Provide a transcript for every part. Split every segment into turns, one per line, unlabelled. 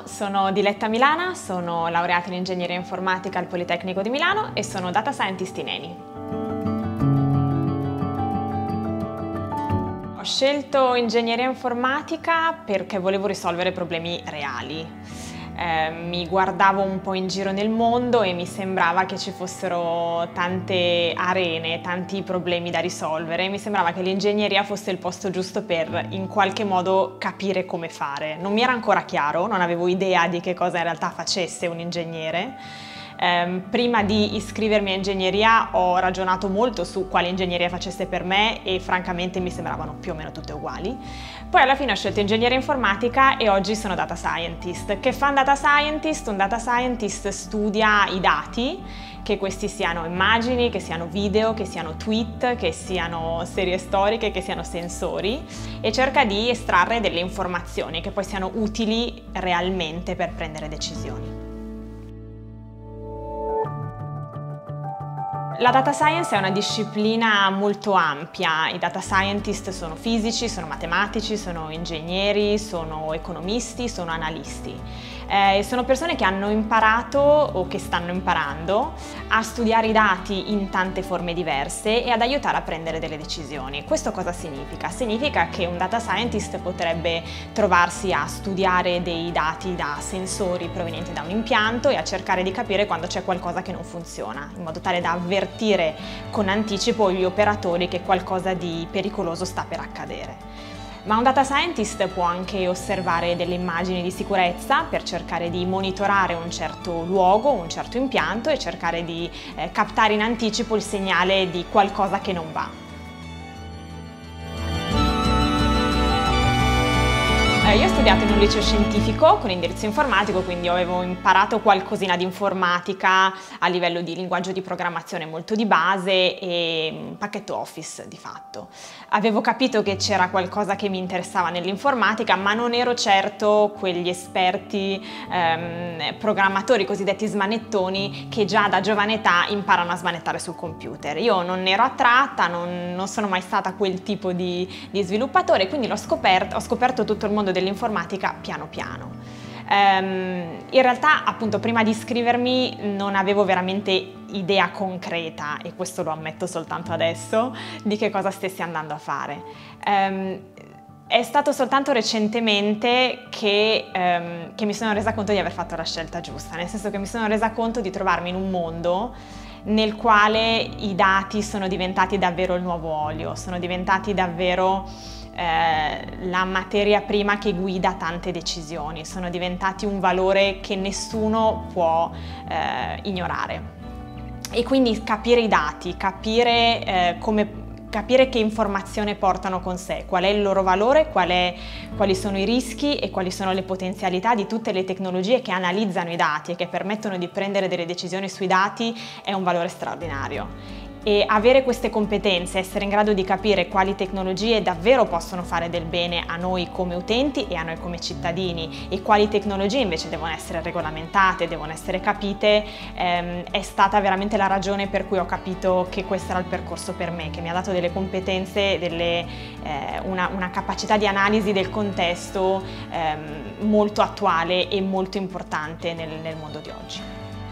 sono Diletta Milana, sono laureata in ingegneria informatica al Politecnico di Milano e sono data scientist in Eni. Ho scelto ingegneria informatica perché volevo risolvere problemi reali. Mi guardavo un po' in giro nel mondo e mi sembrava che ci fossero tante arene, tanti problemi da risolvere. Mi sembrava che l'ingegneria fosse il posto giusto per in qualche modo capire come fare. Non mi era ancora chiaro, non avevo idea di che cosa in realtà facesse un ingegnere. Prima di iscrivermi a ingegneria ho ragionato molto su quale ingegneria facesse per me e francamente mi sembravano più o meno tutte uguali. Poi alla fine ho scelto ingegneria informatica e oggi sono data scientist. Che fa un data scientist? Un data scientist studia i dati, che questi siano immagini, che siano video, che siano tweet, che siano serie storiche, che siano sensori, e cerca di estrarre delle informazioni che poi siano utili realmente per prendere decisioni. La data science è una disciplina molto ampia. I data scientist sono fisici, sono matematici, sono ingegneri, sono economisti, sono analisti. Sono persone che hanno imparato o che stanno imparando a studiare i dati in tante forme diverse e ad aiutare a prendere delle decisioni. Questo cosa significa? Significa che un data scientist potrebbe trovarsi a studiare dei dati da sensori provenienti da un impianto e a cercare di capire quando c'è qualcosa che non funziona, in modo tale da avvertire con anticipo gli operatori che qualcosa di pericoloso sta per accadere. Ma un data scientist può anche osservare delle immagini di sicurezza per cercare di monitorare un certo luogo, un certo impianto e cercare di captare in anticipo il segnale di qualcosa che non va. Io ho studiato in un liceo scientifico con indirizzo informatico, quindi avevo imparato qualcosina di informatica a livello di linguaggio di programmazione molto di base e un pacchetto Office di fatto. Avevo capito che c'era qualcosa che mi interessava nell'informatica, ma non ero certo quegli esperti programmatori cosiddetti smanettoni che già da giovane età imparano a smanettare sul computer. Io non ne ero attratta, non sono mai stata quel tipo di sviluppatore, quindi ho scoperto tutto il mondo dell'informatica piano piano. In realtà, appunto, prima di iscrivermi non avevo veramente idea concreta, e questo lo ammetto soltanto adesso, di che cosa stessi andando a fare. È stato soltanto recentemente che mi sono resa conto di aver fatto la scelta giusta, nel senso che mi sono resa conto di trovarmi in un mondo nel quale i dati sono diventati davvero il nuovo olio, sono diventati davvero la materia prima che guida tante decisioni, sono diventati un valore che nessuno può ignorare. E quindi capire i dati, capire che informazione portano con sé, qual è il loro valore, quali sono i rischi e quali sono le potenzialità di tutte le tecnologie che analizzano i dati e che permettono di prendere delle decisioni sui dati è un valore straordinario. E avere queste competenze, essere in grado di capire quali tecnologie davvero possono fare del bene a noi come utenti e a noi come cittadini e quali tecnologie invece devono essere regolamentate, devono essere capite, è stata veramente la ragione per cui ho capito che questo era il percorso per me, che mi ha dato delle competenze, una capacità di analisi del contesto molto attuale e molto importante nel mondo di oggi.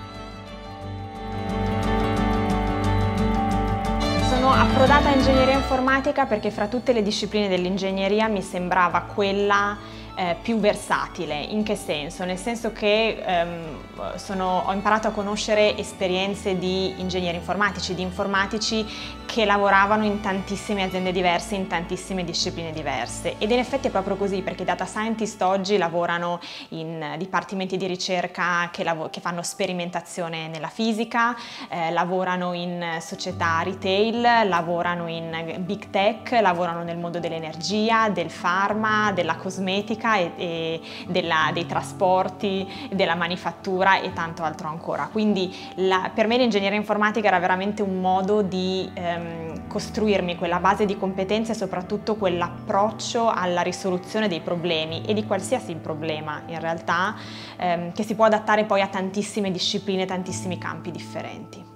Sono approdata a ingegneria informatica perché fra tutte le discipline dell'ingegneria mi sembrava quella più versatile. In che senso? Nel senso che ho imparato a conoscere esperienze di ingegneri informatici, di informatici che lavoravano in tantissime aziende diverse, in tantissime discipline diverse, ed in effetti è proprio così, perché i data scientist oggi lavorano in dipartimenti di ricerca che fanno sperimentazione nella fisica, lavorano in società retail, lavorano in big tech, lavorano nel mondo dell'energia, del pharma, della cosmetica e dei trasporti, della manifattura e tanto altro ancora. Quindi per me l'ingegneria informatica era veramente un modo di costruirmi quella base di competenze e soprattutto quell'approccio alla risoluzione dei problemi e di qualsiasi problema in realtà, che si può adattare poi a tantissime discipline, tantissimi campi differenti.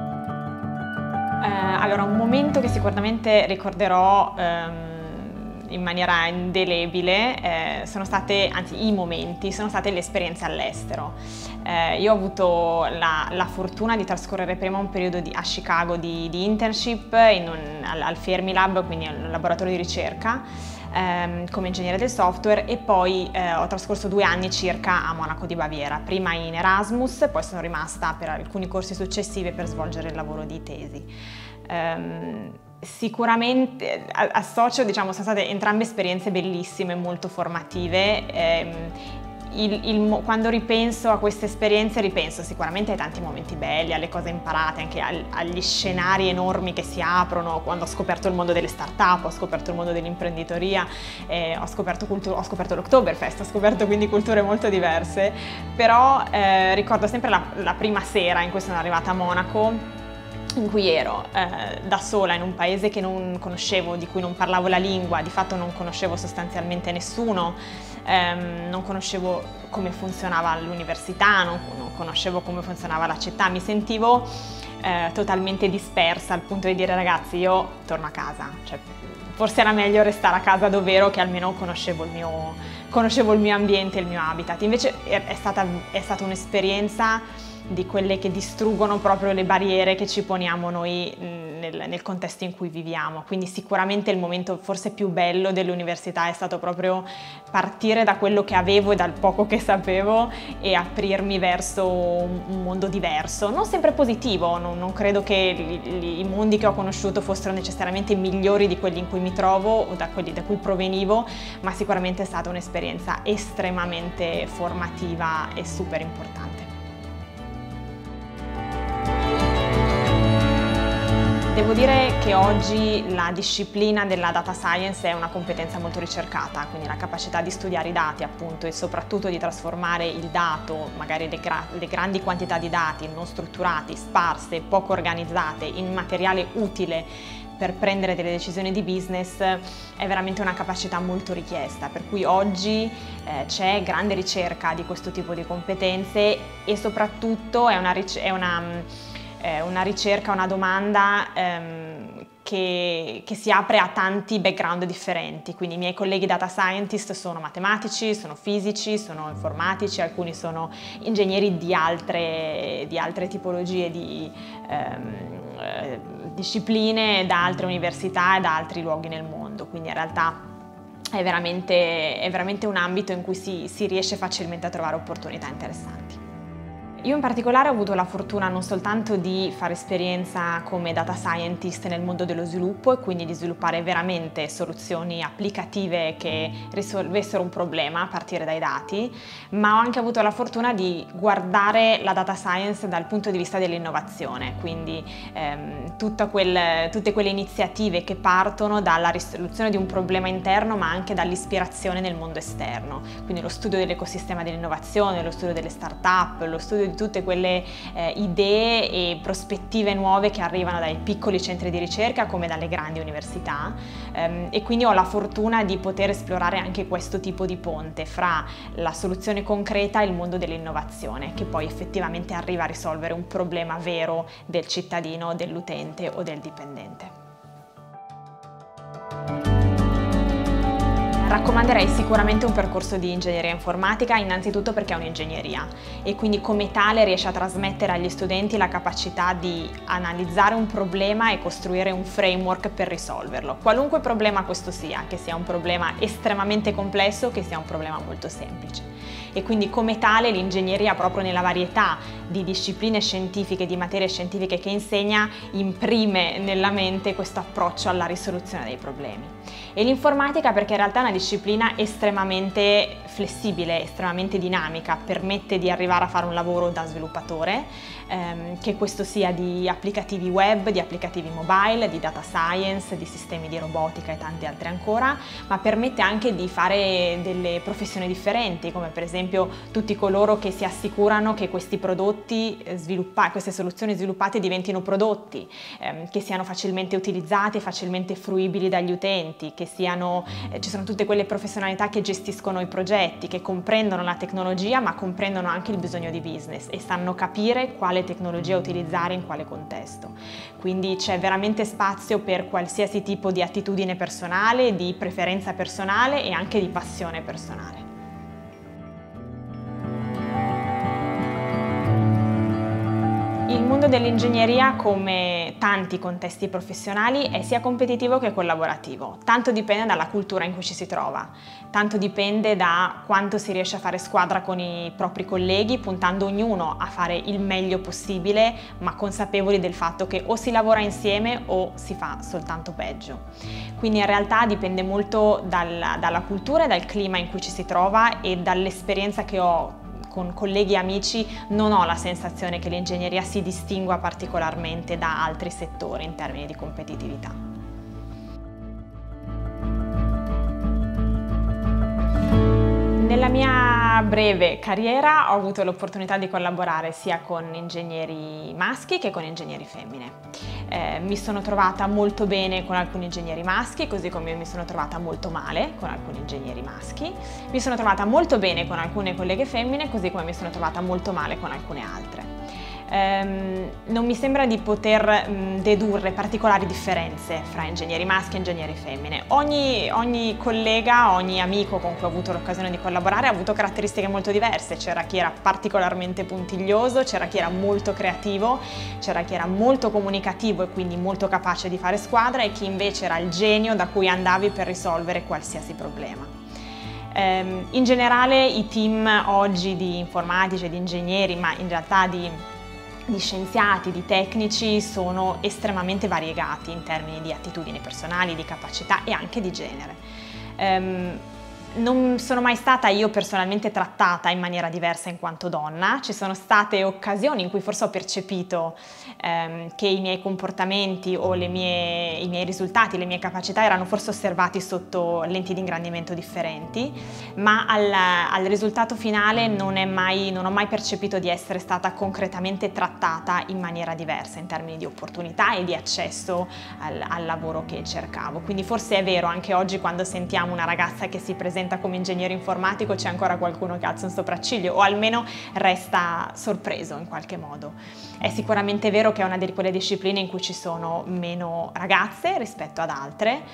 Allora, un momento che sicuramente ricorderò in maniera indelebile sono state, anzi i momenti, sono state le esperienze all'estero. Io ho avuto la fortuna di trascorrere prima un periodo a Chicago di internship al Fermilab, quindi un laboratorio di ricerca, come ingegnere del software, e poi ho trascorso 2 anni circa a Monaco di Baviera, prima in Erasmus, poi sono rimasta per alcuni corsi successivi per svolgere il lavoro di tesi. Sicuramente associo, diciamo, sono state entrambe esperienze bellissime, molto formative. Quando ripenso a queste esperienze ripenso sicuramente ai tanti momenti belli, alle cose imparate, anche agli scenari enormi che si aprono, quando ho scoperto il mondo delle start-up, ho scoperto il mondo dell'imprenditoria, ho scoperto l'Oktoberfest, ho scoperto quindi culture molto diverse, però ricordo sempre la prima sera in cui sono arrivata a Monaco, in cui ero da sola in un paese che non conoscevo, di cui non parlavo la lingua, di fatto non conoscevo sostanzialmente nessuno, non conoscevo come funzionava l'università, non conoscevo come funzionava la città, mi sentivo totalmente dispersa al punto di dire: ragazzi, io torno a casa, cioè, forse era meglio restare a casa dov'ero, che almeno conoscevo il mio ambiente, il mio habitat. Invece è stata un'esperienza di quelle che distruggono proprio le barriere che ci poniamo noi nel contesto in cui viviamo. Quindi sicuramente il momento forse più bello dell'università è stato proprio partire da quello che avevo e dal poco che sapevo e aprirmi verso un mondo diverso, non sempre positivo. Non credo che i mondi che ho conosciuto fossero necessariamente migliori di quelli in cui mi trovo o da quelli da cui provenivo, ma sicuramente è stata un'esperienza estremamente formativa e super importante. Devo dire che oggi la disciplina della data science è una competenza molto ricercata, quindi la capacità di studiare i dati, appunto, e soprattutto di trasformare il dato, magari le grandi quantità di dati non strutturati, sparse, poco organizzate, in materiale utile per prendere delle decisioni di business, è veramente una capacità molto richiesta, per cui oggi c'è grande ricerca di questo tipo di competenze e soprattutto è una ricerca, una domanda che si apre a tanti background differenti. Quindi i miei colleghi data scientist sono matematici, sono fisici, sono informatici, alcuni sono ingegneri di altre tipologie di discipline, da altre università e da altri luoghi nel mondo. Quindi in realtà è veramente un ambito in cui si riesce facilmente a trovare opportunità interessanti. Io in particolare ho avuto la fortuna non soltanto di fare esperienza come data scientist nel mondo dello sviluppo e quindi di sviluppare veramente soluzioni applicative che risolvessero un problema a partire dai dati, ma ho anche avuto la fortuna di guardare la data science dal punto di vista dell'innovazione, quindi tutte quelle iniziative che partono dalla risoluzione di un problema interno ma anche dall'ispirazione nel mondo esterno, quindi lo studio dell'ecosistema dell'innovazione, lo studio delle start-up, lo studio di tutte quelle idee e prospettive nuove che arrivano dai piccoli centri di ricerca come dalle grandi università, e quindi ho la fortuna di poter esplorare anche questo tipo di ponte fra la soluzione concreta e il mondo dell'innovazione, che poi effettivamente arriva a risolvere un problema vero del cittadino, dell'utente o del dipendente. Raccomanderei sicuramente un percorso di ingegneria informatica, innanzitutto perché è un'ingegneria e quindi come tale riesce a trasmettere agli studenti la capacità di analizzare un problema e costruire un framework per risolverlo, qualunque problema questo sia, che sia un problema estremamente complesso o che sia un problema molto semplice. E quindi come tale l'ingegneria, proprio nella varietà di discipline scientifiche, di materie scientifiche che insegna, imprime nella mente questo approccio alla risoluzione dei problemi. E l'informatica perché in realtà è una disciplina estremamente flessibile, estremamente dinamica, permette di arrivare a fare un lavoro da sviluppatore, che questo sia di applicativi web, di applicativi mobile, di data science, di sistemi di robotica e tanti altri ancora, ma permette anche di fare delle professioni differenti, come per esempio tutti coloro che si assicurano che questi prodotti queste soluzioni sviluppate diventino prodotti, che siano facilmente utilizzati, facilmente fruibili dagli utenti, che ci sono tutte quelle professionalità che gestiscono i progetti, diretti che comprendono la tecnologia ma comprendono anche il bisogno di business e sanno capire quale tecnologia utilizzare in quale contesto. Quindi c'è veramente spazio per qualsiasi tipo di attitudine personale, di preferenza personale e anche di passione personale. Il mondo dell'ingegneria, come tanti contesti professionali, è sia competitivo che collaborativo. Tanto dipende dalla cultura in cui ci si trova, tanto dipende da quanto si riesce a fare squadra con i propri colleghi, puntando ognuno a fare il meglio possibile, ma consapevoli del fatto che o si lavora insieme o si fa soltanto peggio. Quindi in realtà dipende molto dalla cultura e dal clima in cui ci si trova e dall'esperienza che ho con colleghi e amici. Non ho la sensazione che l'ingegneria si distingua particolarmente da altri settori in termini di competitività. Nella mia breve carriera ho avuto l'opportunità di collaborare sia con ingegneri maschi che con ingegneri femmine. Mi sono trovata molto bene con alcuni ingegneri maschi, così come mi sono trovata molto male con alcuni ingegneri maschi. Mi sono trovata molto bene con alcune colleghe femmine, così come mi sono trovata molto male con alcune altre. Non mi sembra di poter dedurre particolari differenze fra ingegneri maschi e ingegneri femmine. Ogni collega, ogni amico con cui ho avuto l'occasione di collaborare ha avuto caratteristiche molto diverse. C'era chi era particolarmente puntiglioso, c'era chi era molto creativo, c'era chi era molto comunicativo e quindi molto capace di fare squadra e chi invece era il genio da cui andavi per risolvere qualsiasi problema. In generale i team oggi di informatici e di ingegneri, ma in realtà di scienziati, di tecnici, sono estremamente variegati in termini di attitudini personali, di capacità e anche di genere. Non sono mai stata io personalmente trattata in maniera diversa in quanto donna. Ci sono state occasioni in cui forse ho percepito che i miei comportamenti o i miei risultati, le mie capacità erano forse osservati sotto lenti di ingrandimento differenti, ma al risultato finale non ho mai percepito di essere stata concretamente trattata in maniera diversa in termini di opportunità e di accesso al lavoro che cercavo. Quindi forse è vero, anche oggi quando sentiamo una ragazza che si presenta come ingegnere informatico c'è ancora qualcuno che alza un sopracciglio o almeno resta sorpreso in qualche modo. È sicuramente vero che è una di quelle discipline in cui ci sono meno ragazze rispetto ad altre.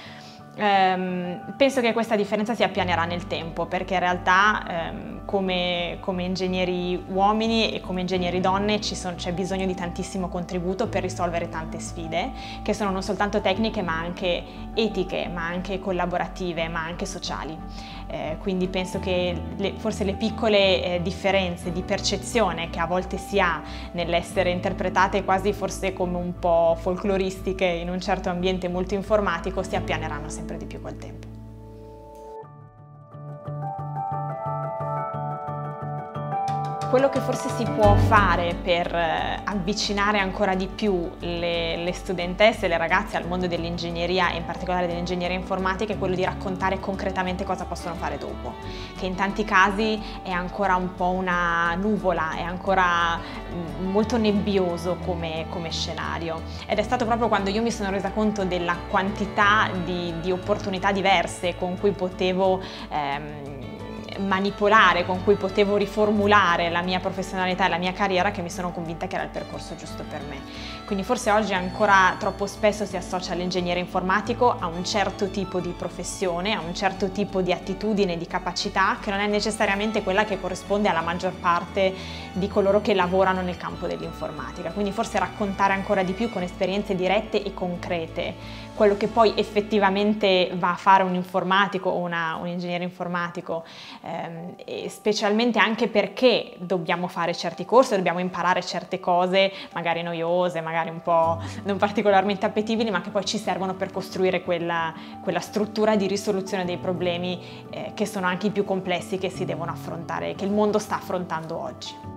Penso che questa differenza si appianerà nel tempo, perché in realtà come ingegneri uomini e come ingegneri donne c'è bisogno di tantissimo contributo per risolvere tante sfide che sono non soltanto tecniche ma anche etiche, ma anche collaborative, ma anche sociali. Quindi penso che forse le piccole differenze di percezione che a volte si ha nell'essere interpretate quasi forse come un po' folcloristiche in un certo ambiente molto informatico si appianeranno sempre di più col tempo. Quello che forse si può fare per avvicinare ancora di più le studentesse e le ragazze al mondo dell'ingegneria e in particolare dell'ingegneria informatica è quello di raccontare concretamente cosa possono fare dopo, che in tanti casi è ancora un po' una nuvola, è ancora molto nebbioso come scenario. Ed è stato proprio quando io mi sono resa conto della quantità di opportunità diverse con cui potevo manipolare, con cui potevo riformulare la mia professionalità e la mia carriera, che mi sono convinta che era il percorso giusto per me. Quindi forse oggi ancora troppo spesso si associa l'ingegnere informatico a un certo tipo di professione, a un certo tipo di attitudine, di capacità che non è necessariamente quella che corrisponde alla maggior parte di coloro che lavorano nel campo dell'informatica. Quindi forse raccontare ancora di più con esperienze dirette e concrete quello che poi effettivamente va a fare un informatico o un ingegnere informatico, e specialmente anche perché dobbiamo fare certi corsi, dobbiamo imparare certe cose magari noiose, magari un po' non particolarmente appetibili, ma che poi ci servono per costruire quella struttura di risoluzione dei problemi che sono anche i più complessi che si devono affrontare, che il mondo sta affrontando oggi.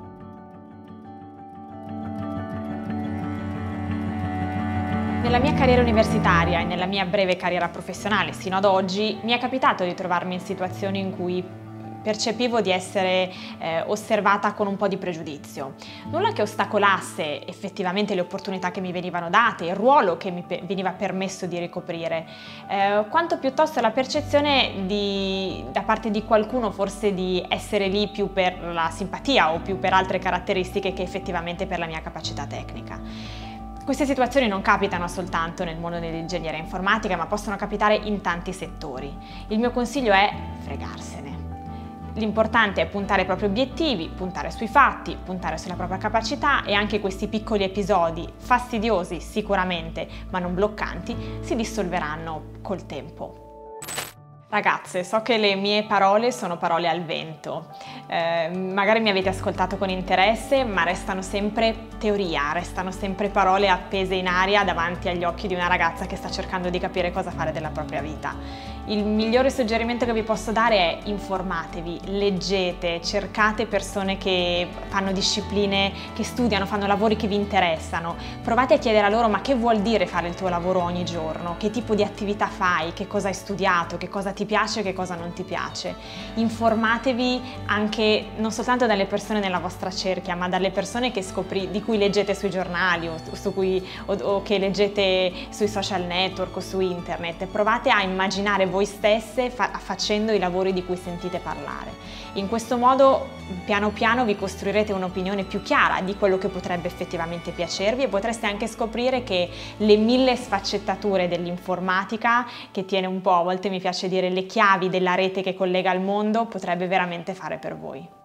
Nella mia carriera universitaria e nella mia breve carriera professionale sino ad oggi mi è capitato di trovarmi in situazioni in cui percepivo di essere osservata con un po' di pregiudizio. Nulla che ostacolasse effettivamente le opportunità che mi venivano date, il ruolo che mi veniva permesso di ricoprire, quanto piuttosto la percezione da parte di qualcuno forse di essere lì più per la simpatia o più per altre caratteristiche che effettivamente per la mia capacità tecnica. Queste situazioni non capitano soltanto nel mondo dell'ingegneria informatica, ma possono capitare in tanti settori. Il mio consiglio è fregarsene. L'importante è puntare ai propri obiettivi, puntare sui fatti, puntare sulla propria capacità, e anche questi piccoli episodi, fastidiosi sicuramente, ma non bloccanti, si dissolveranno col tempo. Ragazze, so che le mie parole sono parole al vento, magari mi avete ascoltato con interesse, ma restano sempre teoria, restano sempre parole appese in aria davanti agli occhi di una ragazza che sta cercando di capire cosa fare della propria vita. Il migliore suggerimento che vi posso dare è: informatevi, leggete, cercate persone che fanno discipline, che studiano, fanno lavori che vi interessano, provate a chiedere a loro: ma che vuol dire fare il tuo lavoro ogni giorno? Che tipo di attività fai? Che cosa hai studiato? Che cosa ti piace e che cosa non ti piace? Informatevi anche non soltanto dalle persone nella vostra cerchia, ma dalle persone che di cui leggete sui giornali o che leggete sui social network o su internet. Provate a immaginare voi stesse facendo i lavori di cui sentite parlare. In questo modo piano piano vi costruirete un'opinione più chiara di quello che potrebbe effettivamente piacervi, e potreste anche scoprire che le 1000 sfaccettature dell'informatica, che tiene un po', a volte mi piace dire, le chiavi della rete che collega al mondo, potrebbe veramente fare per voi.